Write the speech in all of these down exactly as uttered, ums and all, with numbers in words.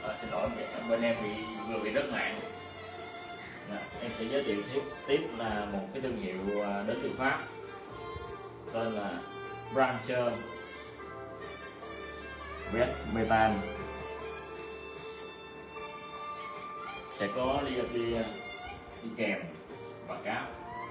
À, xin lỗi, bên em bị vừa bị rớt mạng. Nè, em sẽ giới thiệu tiếp tiếp là một cái thương hiệu đến từ Pháp tên là Brancher vét Metan, sẽ có Ligatia đi kèm và cáp.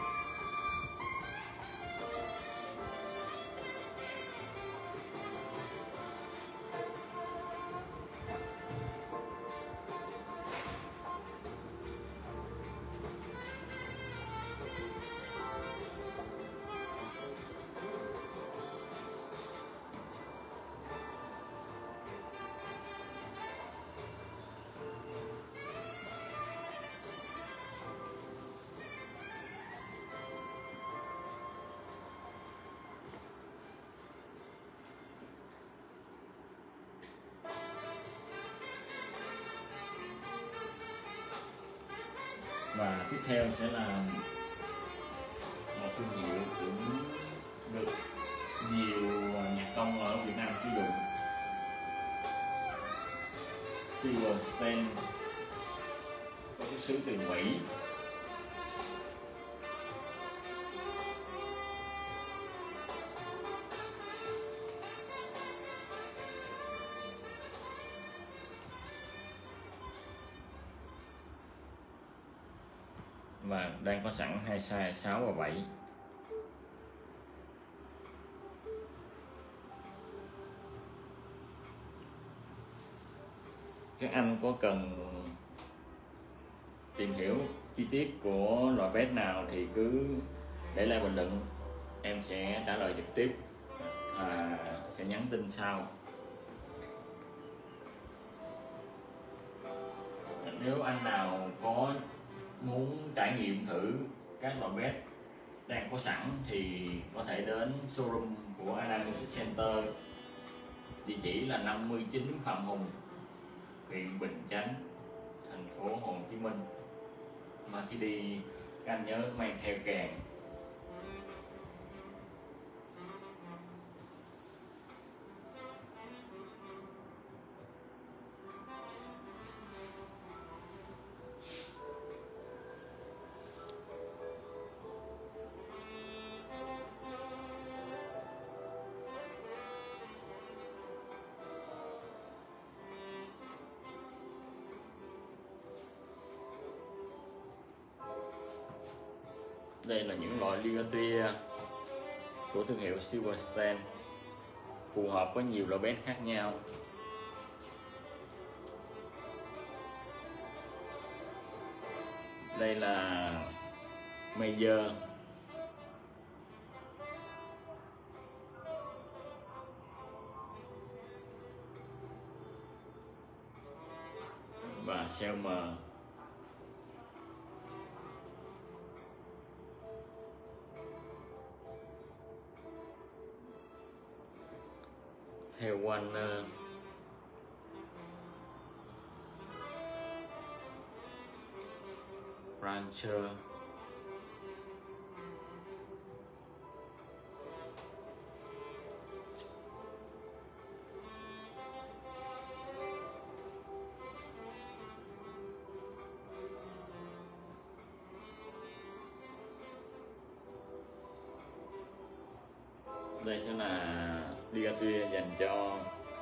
Và tiếp theo sẽ là một thương hiệu cũng được nhiều nhạc công ở Việt Nam sử dụng, Silverstein, có xuất xứ từ Mỹ. Và đang có sẵn hai size sáu và bảy. Các anh có cần tìm hiểu chi tiết của loại vest nào thì cứ để lại bình luận, em sẽ trả lời trực tiếp, à, sẽ nhắn tin sau. Nếu anh nào có muốn trải nghiệm thử các loại vest đang có sẵn thì có thể đến showroom của Anan Music Center, địa chỉ là năm mươi chín Phạm Hùng, huyện Bình Chánh, thành phố Hồ Chí Minh. Mà khi đi các anh nhớ mang theo kèm. Đây là những loại Ligatia của thương hiệu Silverstein, phù hợp với nhiều loại vest khác nhau. Đây là Mayer, và Selmer. Theo Warner, Brancher, đây sẽ là Ligatia dành cho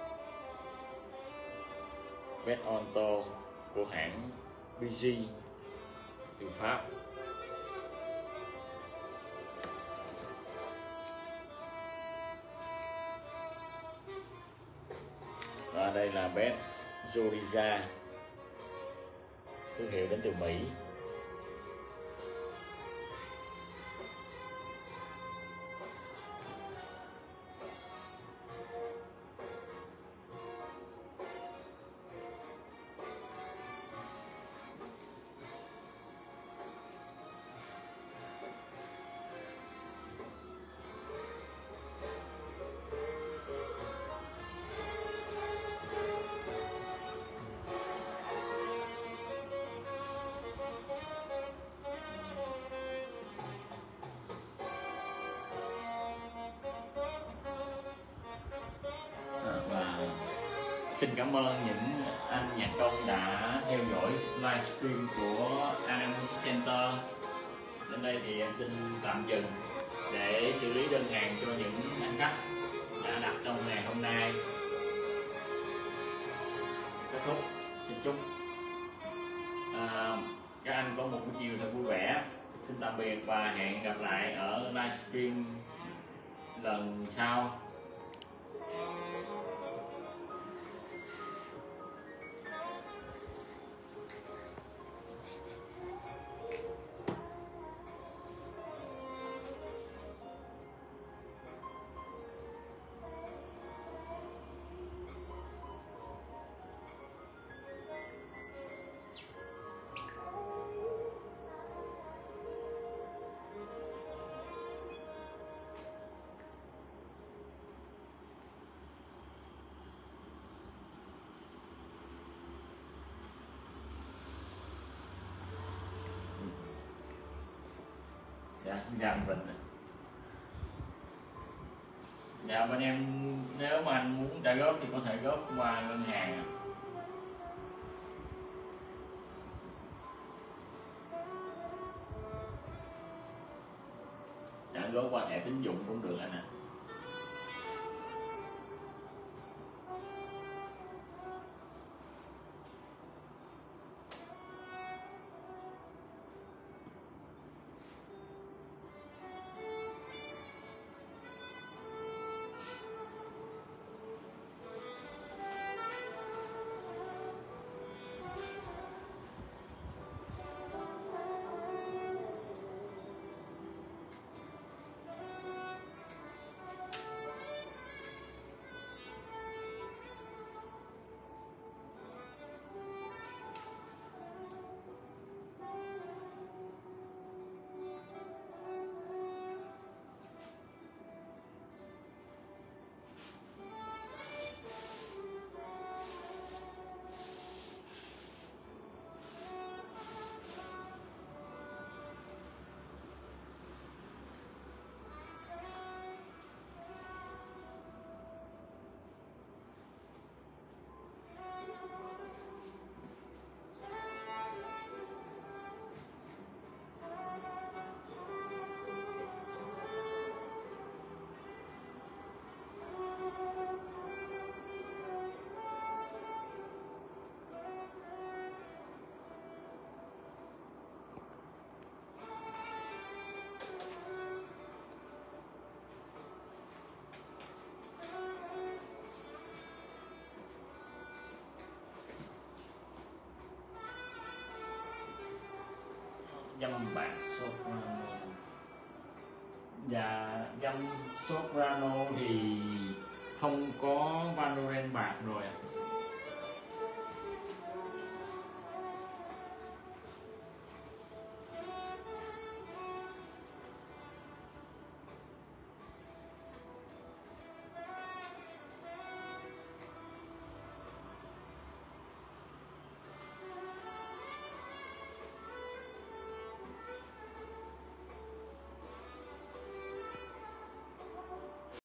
vest Onto của hãng bê giê từ Pháp. Và đây là vest Zoriza, thương hiệu đến từ Mỹ. Xin cảm ơn những anh nhạc công đã theo dõi livestream của Anam Music Center. Đến đây thì em xin tạm dừng để xử lý đơn hàng cho những anh khách đã đặt trong ngày hôm nay. Kết thúc, xin chúc à, các anh có một buổi chiều thật vui vẻ. Xin tạm biệt và hẹn gặp lại ở livestream lần sau. Dạ, xin chào anh Vịnh. Dạ, bên em nếu mà anh muốn trả góp thì có thể góp qua ngân hàng. Dạ, góp qua thẻ tín dụng cũng được anh ạ. À. Dăm bạc soprano. Và dăm soprano thì không có Valorant bạc rồi.